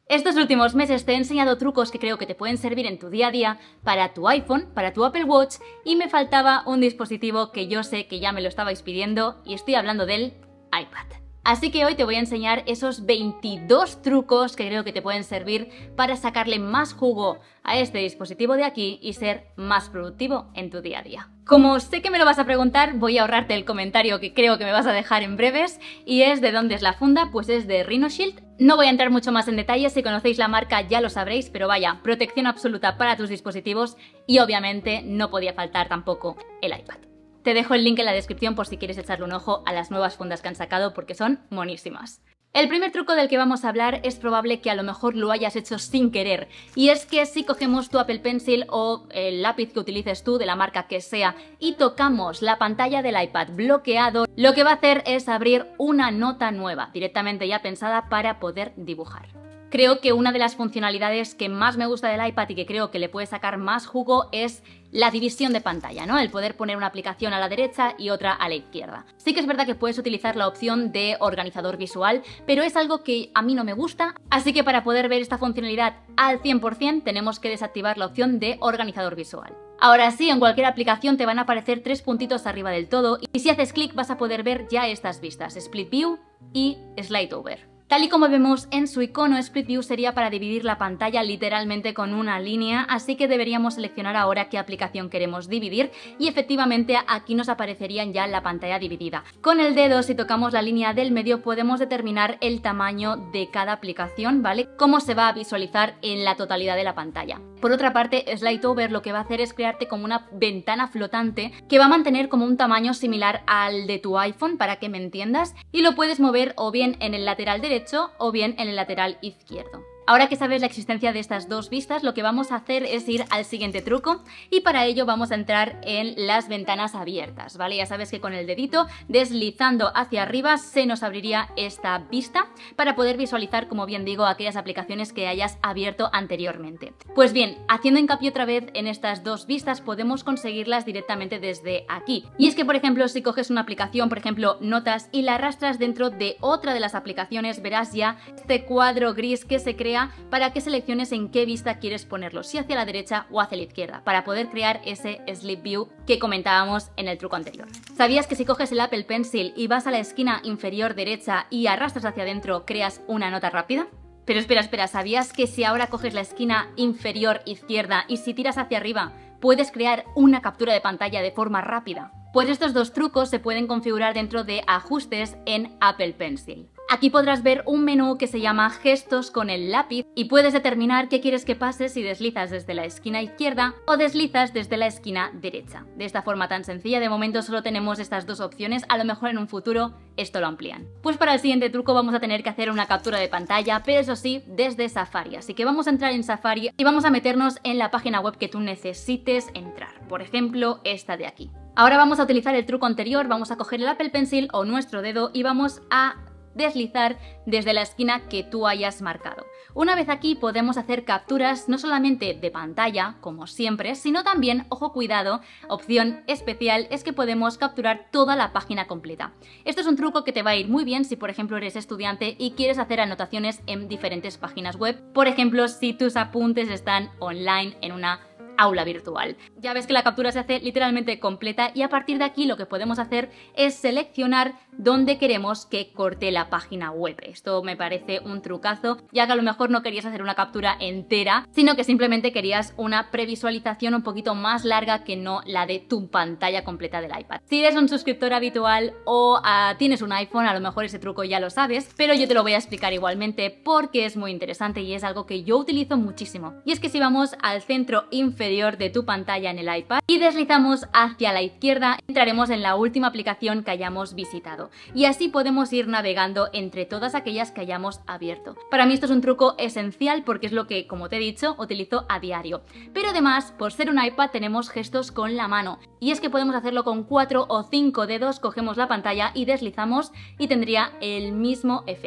Estos últimos meses te he enseñado trucos que creo que te pueden servir en tu día a día para tu iPhone, para tu Apple Watch, y me faltaba un dispositivo que yo sé que ya me lo estabais pidiendo y estoy hablando del iPad. Así que hoy te voy a enseñar esos 22 trucos que creo que te pueden servir para sacarle más jugo a este dispositivo de aquí y ser más productivo en tu día a día. Como sé que me lo vas a preguntar, voy a ahorrarte el comentario que creo que me vas a dejar en breves, y es de dónde es la funda, pues es de Rhinoshield. No voy a entrar mucho más en detalle, si conocéis la marca ya lo sabréis, pero vaya, protección absoluta para tus dispositivos y obviamente no podía faltar tampoco el iPad. Te dejo el link en la descripción por si quieres echarle un ojo a las nuevas fundas que han sacado porque son monísimas. El primer truco del que vamos a hablar es probable que a lo mejor lo hayas hecho sin querer, y es que si cogemos tu Apple Pencil o el lápiz que utilices tú de la marca que sea y tocamos la pantalla del iPad bloqueado, lo que va a hacer es abrir una nota nueva, directamente ya pensada para poder dibujar. Creo que una de las funcionalidades que más me gusta del iPad y que creo que le puede sacar más jugo es la división de pantalla, ¿no? El poder poner una aplicación a la derecha y otra a la izquierda. Sí que es verdad que puedes utilizar la opción de organizador visual, pero es algo que a mí no me gusta, así que para poder ver esta funcionalidad al 100% tenemos que desactivar la opción de organizador visual. Ahora sí, en cualquier aplicación te van a aparecer 3 puntitos arriba del todo y si haces clic vas a poder ver ya estas vistas, Split View y Slide Over. Tal y como vemos en su icono, Split View sería para dividir la pantalla literalmente con una línea, así que deberíamos seleccionar ahora qué aplicación queremos dividir y efectivamente aquí nos aparecerían ya la pantalla dividida. Con el dedo, si tocamos la línea del medio, podemos determinar el tamaño de cada aplicación, ¿vale? Cómo se va a visualizar en la totalidad de la pantalla. Por otra parte, Slide Over lo que va a hacer es crearte como una ventana flotante que va a mantener como un tamaño similar al de tu iPhone, para que me entiendas, y lo puedes mover o bien en el lateral derecho o bien en el lateral izquierdo. Ahora que sabes la existencia de estas dos vistas, lo que vamos a hacer es ir al siguiente truco y para ello vamos a entrar en las ventanas abiertas, ¿vale? Ya sabes que con el dedito deslizando hacia arriba se nos abriría esta vista para poder visualizar, como bien digo, aquellas aplicaciones que hayas abierto anteriormente. Pues bien, haciendo hincapié otra vez en estas dos vistas podemos conseguirlas directamente desde aquí. Y es que, por ejemplo, si coges una aplicación, por ejemplo, Notas, y la arrastras dentro de otra de las aplicaciones, verás ya este cuadro gris que se crea para que selecciones en qué vista quieres ponerlo, si hacia la derecha o hacia la izquierda, para poder crear ese Split View que comentábamos en el truco anterior. ¿Sabías que si coges el Apple Pencil y vas a la esquina inferior derecha y arrastras hacia adentro, creas una nota rápida? Pero espera, ¿sabías que si ahora coges la esquina inferior izquierda y si tiras hacia arriba, puedes crear una captura de pantalla de forma rápida? Pues estos dos trucos se pueden configurar dentro de Ajustes en Apple Pencil. Aquí podrás ver un menú que se llama Gestos con el lápiz y puedes determinar qué quieres que pase si deslizas desde la esquina izquierda o deslizas desde la esquina derecha. De esta forma tan sencilla, de momento solo tenemos estas dos opciones, a lo mejor en un futuro esto lo amplían. Pues para el siguiente truco vamos a tener que hacer una captura de pantalla, pero eso sí, desde Safari. Así que vamos a entrar en Safari y vamos a meternos en la página web que tú necesites entrar. Por ejemplo, esta de aquí. Ahora vamos a utilizar el truco anterior, vamos a coger el Apple Pencil o nuestro dedo y vamos a deslizar desde la esquina que tú hayas marcado. Una vez aquí podemos hacer capturas no solamente de pantalla, como siempre, sino también, ojo cuidado, opción especial es que podemos capturar toda la página completa. Esto es un truco que te va a ir muy bien si por ejemplo eres estudiante y quieres hacer anotaciones en diferentes páginas web, por ejemplo si tus apuntes están online en una aula virtual. Ya ves que la captura se hace literalmente completa y a partir de aquí lo que podemos hacer es seleccionar dónde queremos que corte la página web. Esto me parece un trucazo, ya que a lo mejor no querías hacer una captura entera, sino que simplemente querías una previsualización un poquito más larga que no la de tu pantalla completa del iPad. Si eres un suscriptor habitual o tienes un iPhone, a lo mejor ese truco ya lo sabes, pero yo te lo voy a explicar igualmente porque es muy interesante y es algo que yo utilizo muchísimo. Y es que si vamos al centro inferior de tu pantalla en el iPad y deslizamos hacia la izquierda, entraremos en la última aplicación que hayamos visitado y así podemos ir navegando entre todas aquellas que hayamos abierto. Para mí esto es un truco esencial porque es lo que, como te he dicho, utilizo a diario. Pero además, por ser un iPad tenemos gestos con la mano y es que podemos hacerlo con 4 o 5 dedos, cogemos la pantalla y deslizamos y tendría el mismo efecto.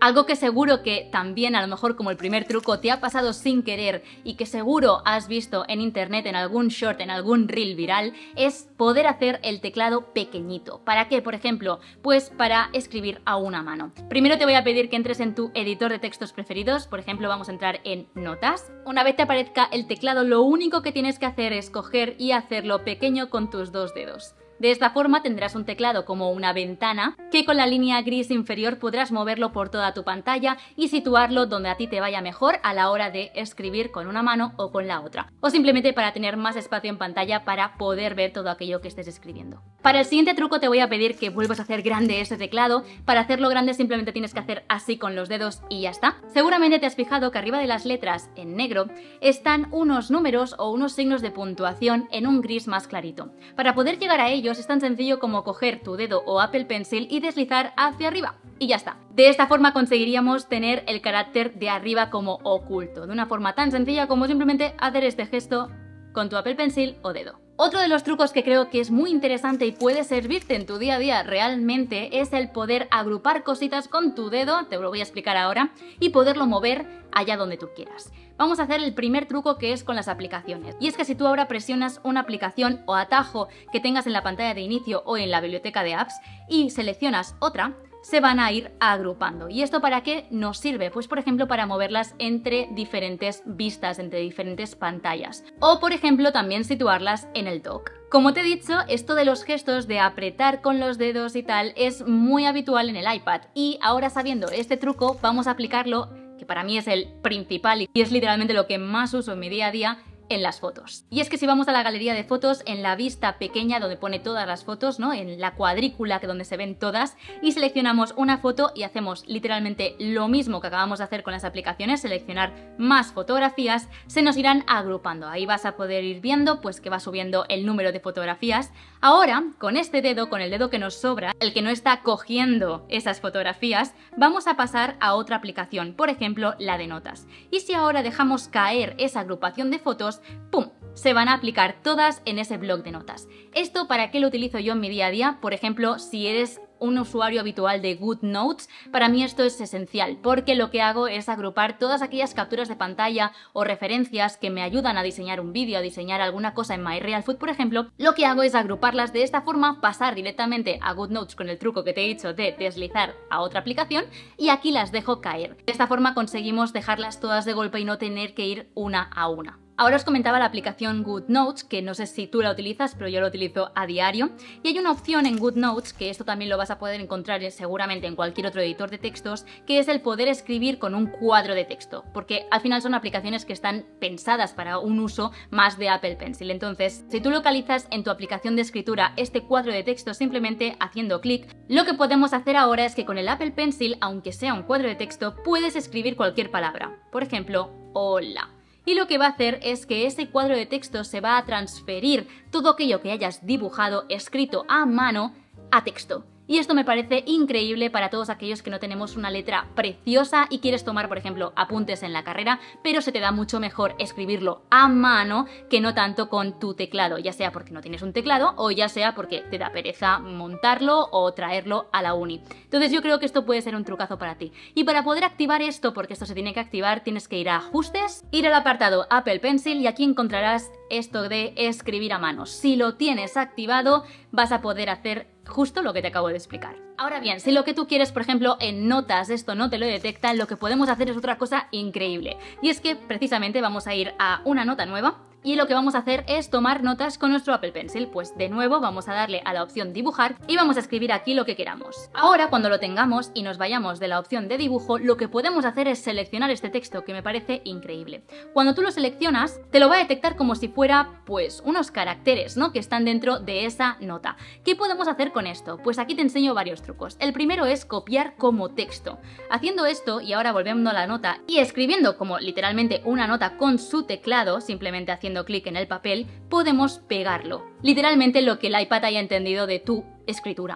Algo que seguro que también, a lo mejor como el primer truco, te ha pasado sin querer y que seguro has visto en internet, en algún short, en algún reel viral, es poder hacer el teclado pequeñito. ¿Para qué, por ejemplo? Pues para escribir a una mano. Primero te voy a pedir que entres en tu editor de textos preferidos, por ejemplo vamos a entrar en Notas. Una vez te aparezca el teclado, lo único que tienes que hacer es coger y hacerlo pequeño con tus 2 dedos. De esta forma tendrás un teclado como una ventana que con la línea gris inferior podrás moverlo por toda tu pantalla y situarlo donde a ti te vaya mejor a la hora de escribir con una mano o con la otra, o simplemente para tener más espacio en pantalla para poder ver todo aquello que estés escribiendo. Para el siguiente truco te voy a pedir que vuelvas a hacer grande ese teclado. Para hacerlo grande simplemente tienes que hacer así con los dedos y ya está. Seguramente te has fijado que arriba de las letras, en negro, están unos números o unos signos de puntuación en un gris más clarito. Para poder llegar a ellos es tan sencillo como coger tu dedo o Apple Pencil y deslizar hacia arriba. Y ya está. De esta forma conseguiríamos tener el carácter de arriba como oculto, de una forma tan sencilla como simplemente hacer este gesto con tu Apple Pencil o dedo. Otro de los trucos que creo que es muy interesante y puede servirte en tu día a día realmente es el poder agrupar cositas con tu dedo, te lo voy a explicar ahora, y poderlo mover allá donde tú quieras. Vamos a hacer el primer truco, que es con las aplicaciones. Y es que si tú ahora presionas una aplicación o atajo que tengas en la pantalla de inicio o en la biblioteca de apps y seleccionas otra, se van a ir agrupando. ¿Y esto para qué nos sirve? Pues por ejemplo para moverlas entre diferentes vistas, entre diferentes pantallas. O por ejemplo también situarlas en el dock. Como te he dicho, esto de los gestos de apretar con los dedos y tal es muy habitual en el iPad. Y ahora sabiendo este truco vamos a aplicarlo, que para mí es el principal y es literalmente lo que más uso en mi día a día, en las fotos. Y es que si vamos a la galería de fotos, en la vista pequeña donde pone todas las fotos, ¿no?, en la cuadrícula que donde se ven todas, y seleccionamos una foto y hacemos literalmente lo mismo que acabamos de hacer con las aplicaciones, seleccionar más fotografías, se nos irán agrupando. Ahí vas a poder ir viendo pues que va subiendo el número de fotografías. Ahora, con este dedo, con el dedo que nos sobra, el que no está cogiendo esas fotografías, vamos a pasar a otra aplicación, por ejemplo la de notas. Y si ahora dejamos caer esa agrupación de fotos, ¡pum!, se van a aplicar todas en ese bloc de notas. ¿Esto para qué lo utilizo yo en mi día a día? Por ejemplo, si eres un usuario habitual de GoodNotes, para mí esto es esencial, porque lo que hago es agrupar todas aquellas capturas de pantalla o referencias que me ayudan a diseñar un vídeo, a diseñar alguna cosa en MyRealFoot, por ejemplo. Lo que hago es agruparlas de esta forma, pasar directamente a GoodNotes con el truco que te he dicho de deslizar a otra aplicación, y aquí las dejo caer. De esta forma conseguimos dejarlas todas de golpe y no tener que ir una a una. Ahora os comentaba la aplicación GoodNotes, que no sé si tú la utilizas, pero yo la utilizo a diario. Y hay una opción en GoodNotes, que esto también lo vas a poder encontrar seguramente en cualquier otro editor de textos, que es el poder escribir con un cuadro de texto. Porque al final son aplicaciones que están pensadas para un uso más de Apple Pencil. Entonces, si tú localizas en tu aplicación de escritura este cuadro de texto simplemente haciendo clic, lo que podemos hacer ahora es que con el Apple Pencil, aunque sea un cuadro de texto, puedes escribir cualquier palabra. Por ejemplo, hola. Y lo que va a hacer es que ese cuadro de texto se va a transferir todo aquello que hayas dibujado, escrito a mano, a texto. Y esto me parece increíble para todos aquellos que no tenemos una letra preciosa y quieres tomar, por ejemplo, apuntes en la carrera, pero se te da mucho mejor escribirlo a mano que no tanto con tu teclado, ya sea porque no tienes un teclado o ya sea porque te da pereza montarlo o traerlo a la uni. Entonces yo creo que esto puede ser un trucazo para ti. Y para poder activar esto, porque esto se tiene que activar, tienes que ir a Ajustes, ir al apartado Apple Pencil y aquí encontrarás esto de escribir a mano. Si lo tienes activado, vas a poder hacer justo lo que te acabo de explicar. Ahora bien, si lo que tú quieres, por ejemplo, en notas esto no te lo detecta, lo que podemos hacer es otra cosa increíble. Y es que precisamente vamos a ir a una nota nueva y lo que vamos a hacer es tomar notas con nuestro Apple Pencil. Pues de nuevo vamos a darle a la opción dibujar y vamos a escribir aquí lo que queramos. Ahora, cuando lo tengamos y nos vayamos de la opción de dibujo, lo que podemos hacer es seleccionar este texto que me parece increíble. Cuando tú lo seleccionas, te lo va a detectar como si fuera pues unos caracteres, ¿no?, que están dentro de esa nota. ¿Qué podemos hacer con esto? Pues aquí te enseño varios trucos. El primero es copiar como texto. Haciendo esto, y ahora volviendo a la nota y escribiendo como literalmente una nota con su teclado, simplemente haciendo clic en el papel, podemos pegarlo. Literalmente lo que el iPad haya entendido de tu escritura a mano.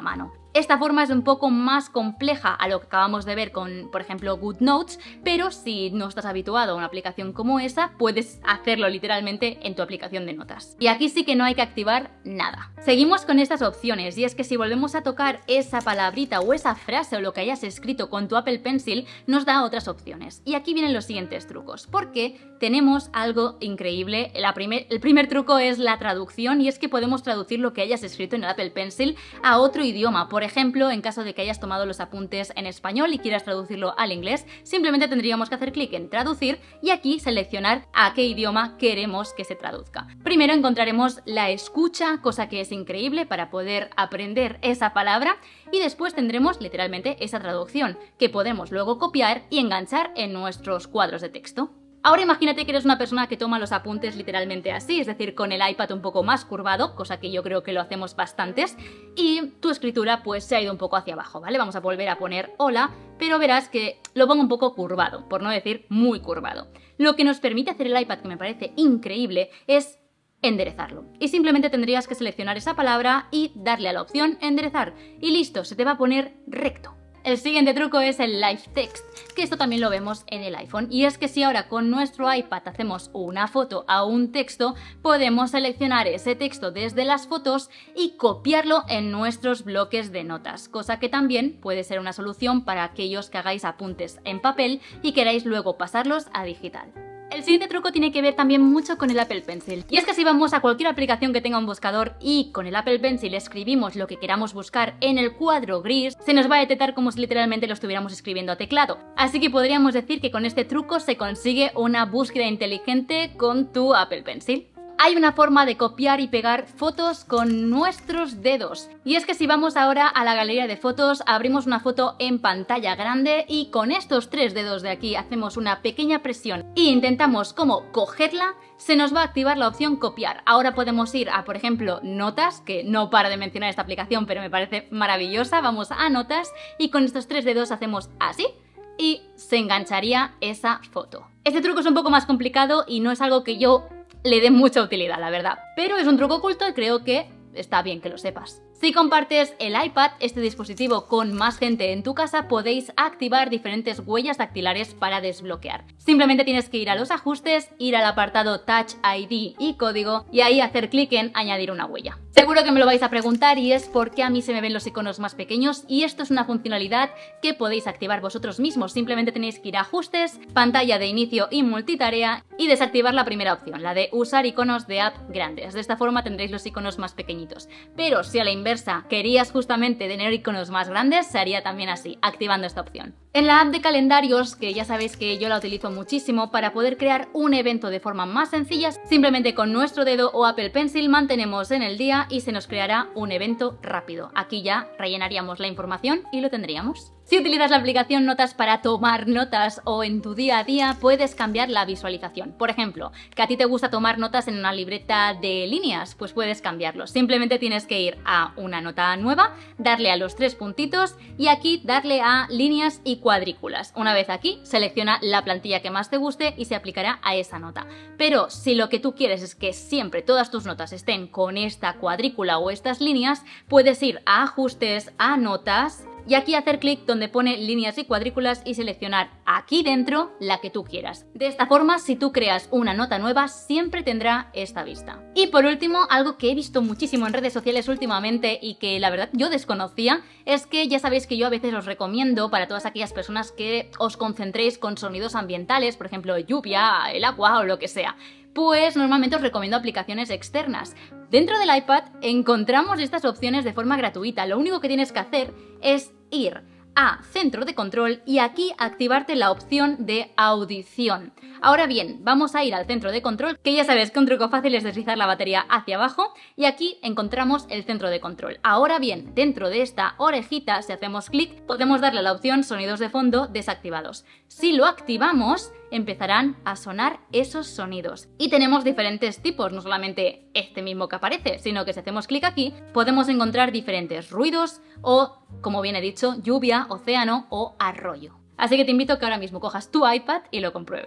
Esta forma es un poco más compleja a lo que acabamos de ver con, por ejemplo, GoodNotes, pero si no estás habituado a una aplicación como esa, puedes hacerlo literalmente en tu aplicación de notas. Y aquí sí que no hay que activar nada. Seguimos con estas opciones, y es que si volvemos a tocar esa palabrita o esa frase o lo que hayas escrito con tu Apple Pencil, nos da otras opciones. Y aquí vienen los siguientes trucos, porque tenemos algo increíble. El primer truco es la traducción, y es que podemos traducir lo que hayas escrito en el Apple Pencil a otro idioma. Por ejemplo, en caso de que hayas tomado los apuntes en español y quieras traducirlo al inglés, simplemente tendríamos que hacer clic en traducir y aquí seleccionar a qué idioma queremos que se traduzca. Primero encontraremos la escucha, cosa que es increíble para poder aprender esa palabra, y después tendremos literalmente esa traducción que podemos luego copiar y enganchar en nuestros cuadros de texto. Ahora imagínate que eres una persona que toma los apuntes literalmente así, es decir, con el iPad un poco más curvado, cosa que yo creo que lo hacemos bastantes, y tu escritura pues se ha ido un poco hacia abajo, ¿vale? Vamos a volver a poner hola, pero verás que lo pongo un poco curvado, por no decir muy curvado. Lo que nos permite hacer el iPad, que me parece increíble, es enderezarlo. Y simplemente tendrías que seleccionar esa palabra y darle a la opción enderezar, y listo, se te va a poner recto. El siguiente truco es el Live Text, que esto también lo vemos en el iPhone, y es que si ahora con nuestro iPad hacemos una foto a un texto, podemos seleccionar ese texto desde las fotos y copiarlo en nuestros bloques de notas, cosa que también puede ser una solución para aquellos que hagáis apuntes en papel y queráis luego pasarlos a digital. El siguiente truco tiene que ver también mucho con el Apple Pencil, y es que si vamos a cualquier aplicación que tenga un buscador y con el Apple Pencil escribimos lo que queramos buscar en el cuadro gris, se nos va a detectar como si literalmente lo estuviéramos escribiendo a teclado. Así que podríamos decir que con este truco se consigue una búsqueda inteligente con tu Apple Pencil. Hay una forma de copiar y pegar fotos con nuestros dedos. Y es que si vamos ahora a la galería de fotos, abrimos una foto en pantalla grande y con estos 3 dedos de aquí hacemos una pequeña presión e intentamos como cogerla, se nos va a activar la opción copiar. Ahora podemos ir a, por ejemplo, notas, que no paro de mencionar esta aplicación, pero me parece maravillosa. Vamos a notas y con estos 3 dedos hacemos así y se engancharía esa foto. Este truco es un poco más complicado y no es algo que yo le dé mucha utilidad, la verdad. Pero es un truco oculto y creo que está bien que lo sepas. Si compartes el iPad, este dispositivo, con más gente en tu casa, podéis activar diferentes huellas dactilares para desbloquear. Simplemente tienes que ir a los ajustes, ir al apartado Touch ID y código y ahí hacer clic en añadir una huella. Seguro que me lo vais a preguntar y es porque a mí se me ven los iconos más pequeños, y esto es una funcionalidad que podéis activar vosotros mismos. Simplemente tenéis que ir a ajustes, pantalla de inicio y multitarea y desactivar la primera opción, la de usar iconos de app grandes. De esta forma tendréis los iconos más pequeñitos. Pero si a la inversa querías justamente tener iconos más grandes, se haría también así, activando esta opción. En la app de calendarios, que ya sabéis que yo la utilizo muchísimo para poder crear un evento de forma más sencilla, simplemente con nuestro dedo o Apple Pencil mantenemos en el día y se nos creará un evento rápido. Aquí ya rellenaríamos la información y lo tendríamos. Si utilizas la aplicación Notas para tomar notas o en tu día a día, puedes cambiar la visualización. Por ejemplo, que a ti te gusta tomar notas en una libreta de líneas, pues puedes cambiarlo. Simplemente tienes que ir a una nota nueva, darle a los 3 puntitos y aquí darle a líneas y cuadrículas. Una vez aquí, selecciona la plantilla que más te guste y se aplicará a esa nota. Pero si lo que tú quieres es que siempre todas tus notas estén con esta cuadrícula o estas líneas, puedes ir a ajustes, a notas y aquí hacer clic donde pone líneas y cuadrículas y seleccionar aquí dentro la que tú quieras. De esta forma, si tú creas una nota nueva, siempre tendrá esta vista. Y por último, algo que he visto muchísimo en redes sociales últimamente y que la verdad yo desconocía, es que ya sabéis que yo a veces os recomiendo para todas aquellas personas que os concentréis con sonidos ambientales, por ejemplo lluvia, el agua o lo que sea. Pues normalmente os recomiendo aplicaciones externas. Dentro del iPad encontramos estas opciones de forma gratuita. Lo único que tienes que hacer es ir a Centro de Control y aquí activarte la opción de audición. Ahora bien, vamos a ir al Centro de Control, que ya sabes que un truco fácil es deslizar la batería hacia abajo, y aquí encontramos el Centro de Control. Ahora bien, dentro de esta orejita, si hacemos clic, podemos darle a la opción Sonidos de fondo desactivados. Si lo activamos, empezarán a sonar esos sonidos. Y tenemos diferentes tipos, no solamente este mismo que aparece, sino que si hacemos clic aquí, podemos encontrar diferentes ruidos o, como bien he dicho, lluvia, océano o arroyo. Así que te invito a que ahora mismo cojas tu iPad y lo compruebes.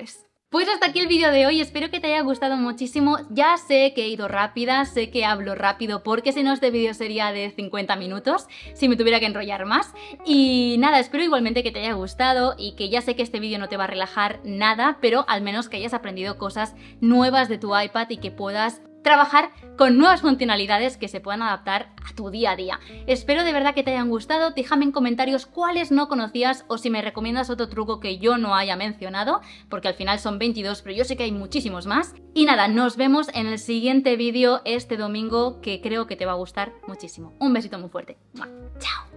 Pues hasta aquí el vídeo de hoy, espero que te haya gustado muchísimo. Ya sé que he ido rápida, sé que hablo rápido porque si no este vídeo sería de 50 minutos si me tuviera que enrollar más. Y nada, espero igualmente que te haya gustado y que ya sé que este vídeo no te va a relajar nada, pero al menos que hayas aprendido cosas nuevas de tu iPad y que puedas trabajar con nuevas funcionalidades que se puedan adaptar a tu día a día. Espero de verdad que te hayan gustado, déjame en comentarios cuáles no conocías o si me recomiendas otro truco que yo no haya mencionado, porque al final son 22, pero yo sé que hay muchísimos más. Y nada, nos vemos en el siguiente vídeo este domingo que creo que te va a gustar muchísimo. Un besito muy fuerte. ¡Mua! ¡Chao!